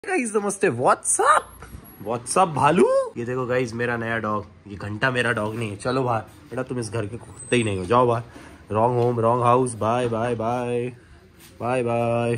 Guys नमस्ते। WhatsApp भालू। ये देखो गाइस मेरा नया डॉग। ये घंटा मेरा डॉग नहीं है। चलो बाहर बेटा, तुम इस घर के कुत्ते ही नहीं हो, जाओ बाहर। Wrong home wrong house. Bye bye bye bye bye.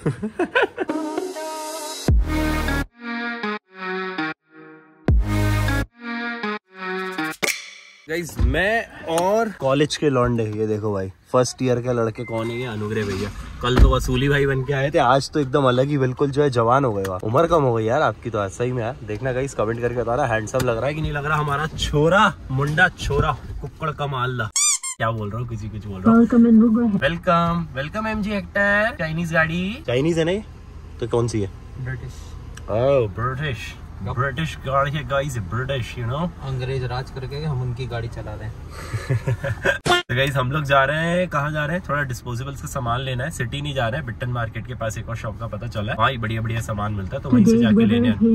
Guys मैं और कॉलेज के लौंडे, ये देखो भाई फर्स्ट ईयर के लड़के कौन है, ये अनुग्रह भैया। कल तो वसूली भाई बन के आए थे, आज तो एकदम अलग ही बिल्कुल जो है जवान हो गए। उम्र कम हो गई यार आपकी तो आज सही में यार। देखना गाइस कमेंट करके बता रहा हैंडसम लग रहा है कि नहीं लग रहा हमारा छोरा, मुंडा छोरा, कुक्कड़ कमाल। क्या बोल रहा हूँ, किसी कुछ बोल रहा हूँ। Welcome welcome MG Hector. Chinese गाड़ी, चाइनीज है नहीं तो कौन सी है? ब्रिटिश। ओह ब्रिटिश, ब्रिटिश गाड़ी है गाइस, ब्रिटिश यू नो। अंग्रेज राज करके हम उनकी गाड़ी चला रहे हैं। तो गाइस हम लोग जा रहे हैं, कहाँ जा रहे हैं? थोड़ा डिस्पोजेबल्स का सामान लेना है। सिटी नहीं जा रहे हैं, बिट्टन मार्केट के पास एक और शॉप का पता चला है, वहाँ बढ़िया बढ़िया सामान मिलता है, तो वहीं से जाके लेने हैं।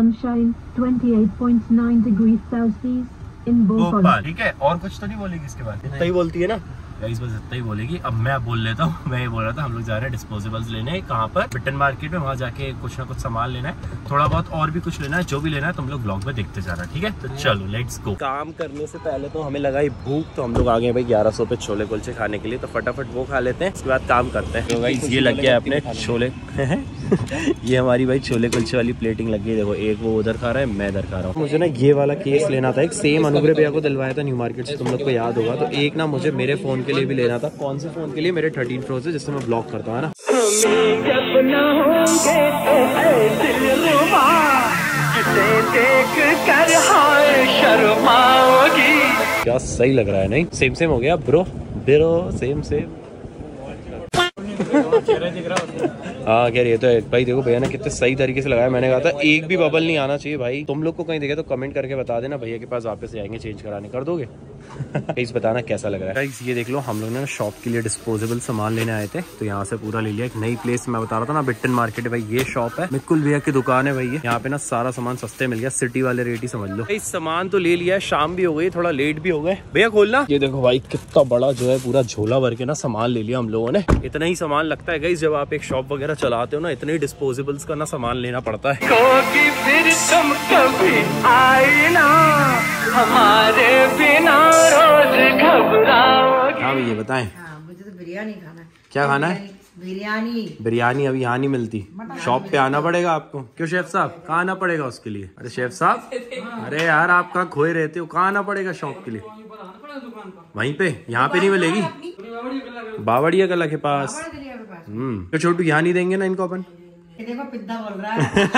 ठीक है, और कुछ तो नहीं बोलेगी इसके बाद? इतना ही बोलती है ना गाइस, बस इतना ही बोलेगी। अब मैं बोल लेता हूँ, मैं ये बोल रहा था हम लोग जा रहे हैं डिस्पोजेबल्स लेने। कहाँ पर? बिट्टन मार्केट में। वहाँ जाके कुछ ना कुछ सामान लेना है, थोड़ा बहुत और भी कुछ लेना है। जो भी लेना है तुम लोग ब्लॉग में देखते जाना, ठीक है? तो चलो लेट्स गो। काम करने से पहले तो हमें लगाई भूख, तो हम लोग आ गए भाई 1100 पे छोले कुलचे खाने के लिए। तो फटाफट वो खा लेते हैं, उसके बाद काम करते हैं। तो गाइस ये लग गया अपने छोले। ये हमारी भाई छोले कुलचे वाली प्लेटिंग लगी है। देखो एक वो उधर खा रहा है, मैं इधर खा रहा हूँ। मुझे ना ये वाला केस लेना था, एक सेम अनुग्रह भैया को दिलवाया था न्यू मार्केट से, तुम लोग को याद होगा। तो एक ना मुझे मेरे फोन के लिए भी लेना था। कौन से फोन के लिए? मेरे 13 प्रो से, जिससे मैं ब्लॉग करता हूँ ना। क्या सही लग रहा है नहीं? सेम सेम हो गया ब्रो, सेम सेम। हाँ कह रही है तो भाई देखो भैया ने कितने सही तरीके से लगाया। मैंने कहा था एक भी बबल नहीं आना चाहिए भाई। तुम लोग को कहीं देखे तो कमेंट करके बता देना, भैया के पास वापस आएंगे चेंज कराने, कर दोगे? गाइस बताना कैसा लग रहा है। गाइस ये देख लो, हम लोग ने शॉप के लिए डिस्पोजेबल सामान लेने आए थे, तो यहाँ से पूरा ले लिया। एक नई प्लेस मैं बता रहा था ना, बिट्टन मार्केट है भाई, ये शॉप है। मिकुल भैया की दुकान है भाई। यहाँ पे ना सारा सामान सस्ते मिल गया, सिटी वाले रेट ही समझ लो। इस सामान तो ले लिया है, शाम भी हो गई, थोड़ा लेट भी हो गए। भैया खोलना। ये देखो भाई कितना बड़ा जो है पूरा झोला भर के ना सामान ले लिया हम लोगों ने। इतना ही सामान लगता है गाइस, जब आप एक शॉप वगैरह चलाते हो ना, इतने ही डिस्पोजेबल्स का ना सामान लेना पड़ता है। फिर तुम कभी आए ना हमारे बिना, रोज घबराओगे। हाँ भैया बताएं। मुझे तो बिरयानी खाना है। क्या खाना है? बिरयानी। बिरयानी अभी यहाँ नहीं मिलती, शॉप पे आना पड़ेगा आपको। क्यों शेफ साहब, कहाँ आना पड़ेगा उसके लिए? अरे शेफ साहब, अरे यार आप कहाँ खोए रहते हो, कहाँ आना पड़ेगा शॉप के लिए? वहीं पे, यहाँ पे नहीं मिलेगी? बावड़िया कला के पास। तो छोटू यहाँ नहीं देंगे ना इनको अपन? देखो पिद्दा बोल रहा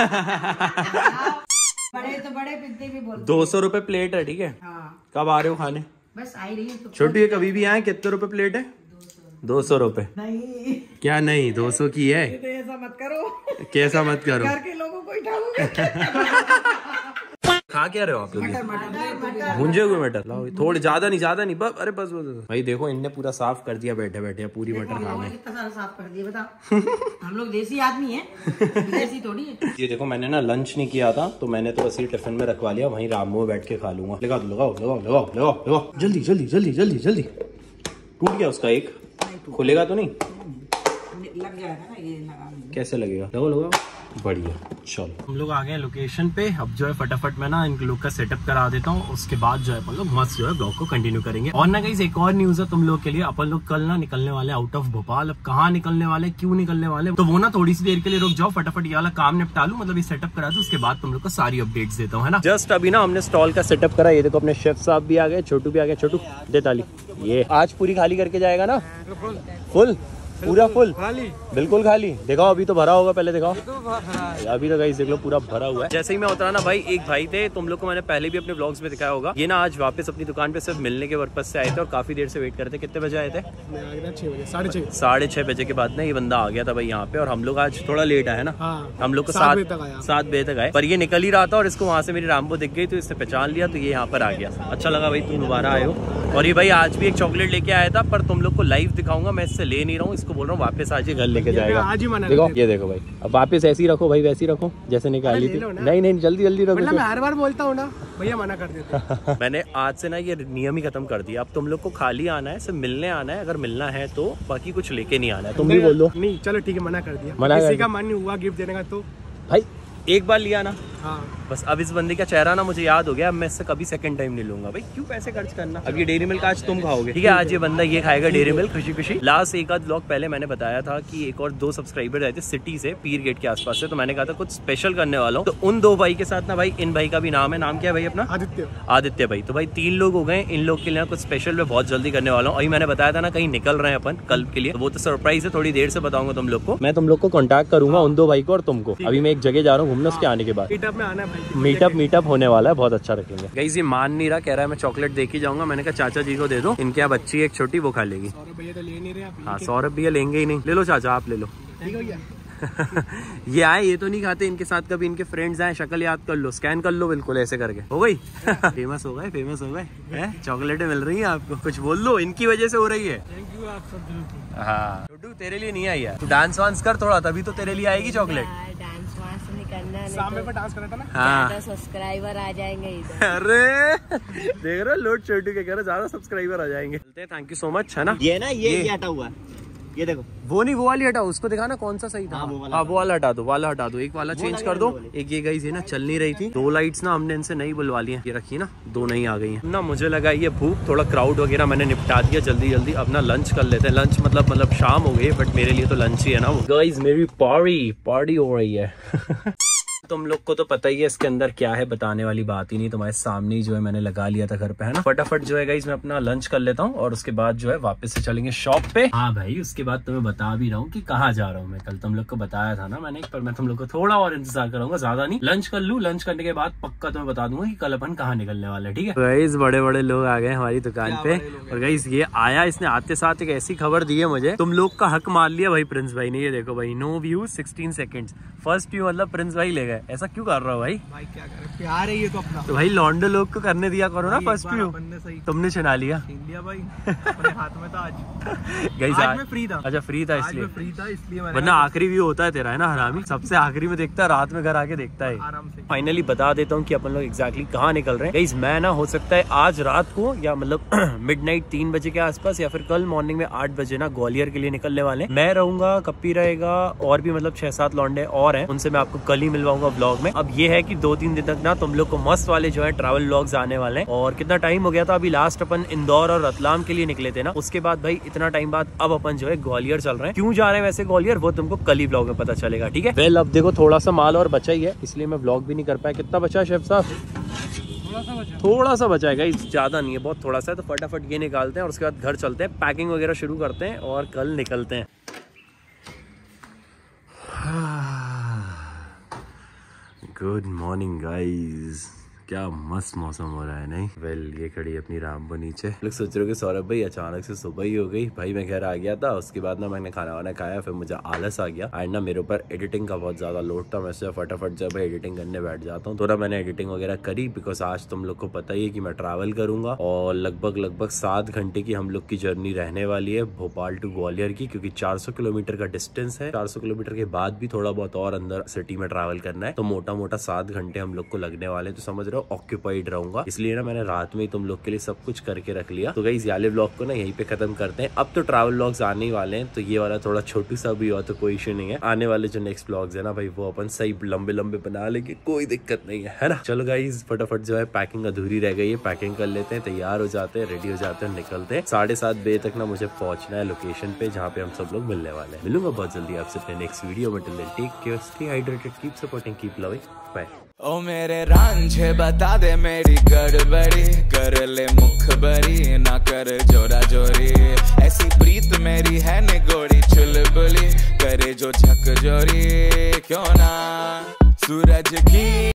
है। बड़े तो बड़े पिद्दे भी बोलते। 200 रुपए प्लेट है, ठीक है? हाँ। कब आ रहे हो खाने? बस आई रही है तो। छोटू ये कभी भी आए, कितने रुपए प्लेट है? 200 रुपए। नहीं क्या नहीं, 200 की है? तो ऐसा मत करो। कैसा मत करो? घर के लोगों को ही डालूंगा। खा क्या रहे हो आप लोग? भुंजे हुए मटर लाओ, थोड़े ज्यादा नहीं बस। अरे बस भाई देखो इनने पूरा साफ कर दिया, बैठे बैठे पूरी मटर खा गए। कितना सारा साफ कर दिया बताओ। हम लोग देसी आदमी हैं, देसी थोड़ी है। ये देखो मैंने ना लंच नहीं किया था, तो मैंने तो बस ये टिफिन में रखवा लिया, वहीं रामू में बैठ के खा लूंगा। लगाओ लगाओ लगाओ लगाओ लगाओ लगाओ, जल्दी जल्दी जल्दी जल्दी जल्दी। टूट गया उसका एक, खुलेगा तो नहीं? लग जाएगा ना ये, लगा। कैसे लगेगा? लगाओ लगाओ, बढ़िया। चलो हम लोग आ गए लोकेशन पे। अब जो है फटाफट मैं ना इन लोग का सेटअप करा देता हूँ, उसके बाद जो है अपन लोग मस्त जो है ब्लॉग को कंटिन्यू करेंगे। और ना गाइस एक और न्यूज है तुम लोग के लिए, अपन लोग कल ना निकलने वाले आउट ऑफ भोपाल। अब कहाँ निकलने वाले, क्यों निकलने वाले, तो वो ना थोड़ी सी देर के लिए रुक जाओ, फटाफट ये वाला काम निपटा लूं, मतलब ये सेटअप करा दूं, उसके बाद तुम लोग को सारी अपडेट्स देता हूँ, है ना। जस्ट अभी ना हमने स्टॉल का सेटअप करा। ये देखो अपने शेफ साहब भी आ गए, छोटू भी आ गया। छोटू दे ताली। ये आज पूरी खाली करके जाएगा ना? फुल पूरा फुल खाली, बिल्कुल खाली। दिखाओ अभी तो भरा होगा, पहले दिखाओ। अभी तो गाइस देख लो पूरा भरा हुआ है। जैसे ही मैं उतरा ना भाई, एक भाई थे, तुम लोग को मैंने पहले भी अपने व्लॉग्स में दिखाया होगा। ये ना आज वापस अपनी दुकान पे सिर्फ मिलने के पर्पस से आए थे और काफी देर से वेट करते। कितने बजे आए थे? 6:30 6:30 बजे के बाद ना ये बंदा आ गया था भाई यहाँ पे। और हम लोग आज थोड़ा लेट आए ना। हम लोग को 7 बजे तक आए, पर ये निकल ही रहा था और इसको वहाँ से मेरी रामबो दिख गई, तो इसने पहचान लिया, तो ये यहाँ पर आ गया। अच्छा लगा भाई तुम दोबारा आए हो। और ये भाई आज भी एक चॉकलेट लेके आया था, पर तुम लोग को लाइव दिखाऊंगा, मैं इससे ले नहीं रहा हूँ, इसको बोल रहा हूँ वापस आज घर लेके जाएगा। आज ही मना देखो, ये देखो भाई, अब वापस ऐसे ही रखो भाई, वैसे ही रखो जैसे निकाली थी। नहीं नहीं जल्दी जल्दी रखो। मैं हर बार बोलता हूँ ना भैया, मना कर देते। मैंने आज से ना ये नियम ही खत्म कर दिया। अब तुम लोग को खाली आना है, सिर्फ मिलने आना है, अगर मिलना है तो, बाकी कुछ लेके नहीं आना है। तुम भी बोल दो। नहीं चलो ठीक है, मना कर दिया। मना किसी का मन नहीं हुआ गिफ्ट देने का तो भाई एक बार लिया ना, बस अब इस बंदे का चेहरा ना मुझे याद हो गया, अब मैं इससे कभी सेकंड टाइम नहीं लूंगा भाई, क्यों पैसे खर्च करना। अब ये डेयरी मिल्क आज तुम खाओगे, ठीक है, आज ये बंदा ये खाएगा डेयरी मिल्क खुशी खुशी। लास्ट एक आध ब्लॉग पहले मैंने बताया था कि एक और 2 सब्सक्राइबर आए थे सिटी से, पीर गेट के आसपास से, तो मैंने कहा था कुछ स्पेशल करने वाला हूँ। तो उन 2 भाई के साथ ना भाई, इन भाई का भी नाम है, नाम क्या है भाई अपना? आदित्य भाई। तो भाई 3 लोग हो गए, इन लोग के लिए कुछ स्पेशल मैं बहुत जल्दी करने वाला हूँ। अभी मैंने बताया था ना कहीं निकल रहे हैं अपन कल के लिए, तो वो तो सरप्राइज है, थोड़ी देर से बताऊंगा तुम लोग को। मैं तुम लोग को कॉन्टैक्ट करूंगा, उन 2 भाई को और तुमको। अभी मैं एक जगह जा रहा हूँ घूमने, उसके आने के बाद मीटअप में आना है। मीटअप होने वाला है, बहुत अच्छा रखेंगे। गाइस ये मान नहीं रहा, कह रहा है मैं चॉकलेट दे के जाऊंगा। मैंने कहा चाचा जी को दे दो, इनके यहाँ बच्ची एक छोटी, वो खा लेगी। हाँ सौरभ भैया लेंगे ही नहीं, ले लो चाचा आप ले लो। ये आए, ये तो नहीं खाते, इनके साथ कभी इनके फ्रेंड्स आए, शक्ल याद कर लो, स्कैन कर लो बिल्कुल ऐसे करके, हो गई। फेमस हो गए, फेमस हो गए, चॉकलेटें मिल रही हैं आपको, कुछ बोल लो, इनकी वजह से हो रही है। थैंक यू आप सब। हाँ टुडू तेरे लिए नहीं आई है, तू डांस वांस कर थोड़ा, तभी तो तेरे लिए आएगी चॉकलेट। सामने पर डांस कर रहा था ना, हाँ सब्सक्राइबर आ जाएंगे इधर। अरे देख रहे हो, लोड छोटू के कह रहे ज्यादा सब्सक्राइबर आ जाएंगे। थैंक यू सो मच, है ना। ये ना ये हटा हुआ, ये देखो वो नहीं, वो वाली हटाओ, उसको दिखाना कौन सा सही था। हाँ वो वाला हटा दो, वाला हटा दो, एक वाला चेंज कर दो। एक ये गाइस ये ना चल नहीं रही थी, 2 लाइट्स ना हमने इनसे नई बुलवा ली है, ये रखी ना, 2 नई आ गई है ना। मुझे लगा ये भूख, थोड़ा क्राउड वगैरह मैंने निपटा दिया जल्दी जल्दी, अब ना लंच कर लेते हैं। लंच मतलब शाम हो गई, बट मेरे लिए तो लंच ही है ना। वो गाइस मेरी पार्टी हो रही है। तुम लोग को तो पता ही है इसके अंदर क्या है, बताने वाली बात ही नहीं, तुम्हारे सामने ही जो है मैंने लगा लिया था घर पे, है ना। फटाफट जो है गाइस मैं अपना लंच कर लेता हूँ और उसके बाद जो है वापस से चलेंगे शॉप पे। हाँ भाई उसके बाद तुम्हें बता भी रहा हूँ कि कहाँ जा रहा हूँ मैं। कल तुम लोग को बताया था ना मैंने, पर मैं तुम लोग को थोड़ा और इंतजार करूंगा, ज्यादा नहीं। लंच कर लूँ, लंच करने के बाद पक्का तुम्हें बता दूंगा कि कल अपन कहाँ निकलने वाले, ठीक है। गाइस बड़े बड़े लोग आ गए हमारी दुकान पे, और गाइस ये आया, इसने आते साथ एक ऐसी खबर दी है मुझे, तुम लोग का हक मान लिया भाई प्रिंस भाई ने। ये देखो भाई, no view 16 seconds, first view मतलब प्रिंस भाई ले गए। ऐसा क्यों कर रहा हो भाई क्या करें, प्यार है ये तो अपना। तो भाई लॉन्डो लोग को करने दिया करो ना फर्स्ट व्यू, तुमने छिना लिया भाई अपने हाथ में था आज। गाइस आज मैं फ्री था। अच्छा फ्री था इसलिए, फ्री था इसलिए, वरना आखिरी व्यू होता है तेरा, है ना हरामी, सबसे आखिरी में देखता है, रात में घर आके देखता है आराम से। फाइनली बता देता हूँ कि अपन लोग एग्जैक्टली कहाँ निकल रहे हैं। गाइस मैं ना हो सकता है आज रात को या मतलब मिडनाइट 3 बजे के आसपास, या फिर कल मॉर्निंग में 8 बजे ना ग्वालियर के लिए निकलने वाले हैं। मैं रहूंगा, कप्पी रहेगा, और भी मतलब 6-7 लौंडे और हैं, उनसे मैं आपको कल ही मिलवाऊंगा ब्लॉग में। अब ये है कि 2-3 दिन तक ना तुम लोग को मस्त वाले जो है ट्रैवल व्लॉग्स आने वाले हैं। और कितना टाइम हो गया था, अभी लास्ट अपन इंदौर और रतलाम के लिए निकले थे ना, उसके बाद भाई इतना टाइम बाद अब अपन जो है ग्वालियर चल रहे हैं। क्यों जा रहे हैं वैसे ग्वालियर, वो तुमको कल ही ब्लॉग में पता चलेगा, ठीक है। वेल अब देखो थोड़ा सा माल और बचा ही है, इसलिए मैं ब्लॉग भी नहीं कर पाया। कितना बचा है शेफ साहब? थोड़ा सा बचा है गाइस, ज्यादा नहीं है, बहुत थोड़ा सा है। तो फटाफट ये निकालते हैं और उसके बाद घर चलते हैं, पैकिंग वगैरह शुरू करते हैं और कल निकलते हैं। गुड मॉर्निंग गाइज, क्या मस्त मौसम हो रहा है नहीं। वेल ये खड़ी अपनी रामबो नीचे। लोग सोच रहे हो कि सौरभ भाई अचानक से सुबह ही हो गई। भाई मैं घर आ गया था, उसके बाद ना मैंने खाना वाना खाया, फिर मुझे आलस आ गया। एंड ना मेरे ऊपर एडिटिंग का बहुत ज्यादा लोड था, मैं फटाफट जब एडिटिंग करने बैठ जाता हूँ। तो ना मैंने एडिटिंग वगैरह करी, बिकॉज आज तुम लोग को पता ही है कि मैं ट्रैवल करूंगा और लगभग 7 घंटे की हम लोग की जर्नी रहने वाली है भोपाल टू ग्वालियर की, क्योंकि 400 किलोमीटर का डिस्टेंस है। 400 किलोमीटर के बाद भी थोड़ा बहुत और अंदर सिटी में ट्रैवल करना है, तो मोटा मोटा 7 घंटे हम लोग को लगने वाले हैं। तो समझ रहे हो ऑक्यूपाइड रहूंगा, इसलिए ना मैंने रात में ही तुम लोग के लिए सब कुछ करके रख लिया। तो गाइस वाले व्लॉग को ना यहीं पे खत्म करते हैं। अब तो ट्रैवल व्लॉग्स आने ही वाले हैं, तो ये वाला थोड़ा छोटू सा भी हुआ तो कोई इशू नहीं है। आने वाले जो नेक्स्ट व्लॉग्स है ना भाई, वो अपन सही लंबे लंबे बना लेंगे, कोई दिक्कत नहीं है ना। चलो गाइस फटाफट जो है पैकिंग अधूरी रह गई है, पैकिंग कर लेते हैं, तैयार हो जाते हैं, रेडी हो जाते हैं, निकलते हैं। 7:30 बजे तक ना मुझे पहुंचना है लोकेशन पे, जहाँ पे हम सब लोग मिलने वाले हैं। मिलूंगा बहुत जल्दी आपसे अपने नेक्स्ट वीडियो में। Till then take care, stay hydrated, keep supporting, keep loving, bye. ओ मेरे रांझे बता दे मेरी गड़बड़ी, कर ले मुखबरी ना कर जोरा जोरी। ऐसी प्रीत मेरी है निगोड़ी चुलबुली, करे जो झकझोरी क्यों ना सूरज की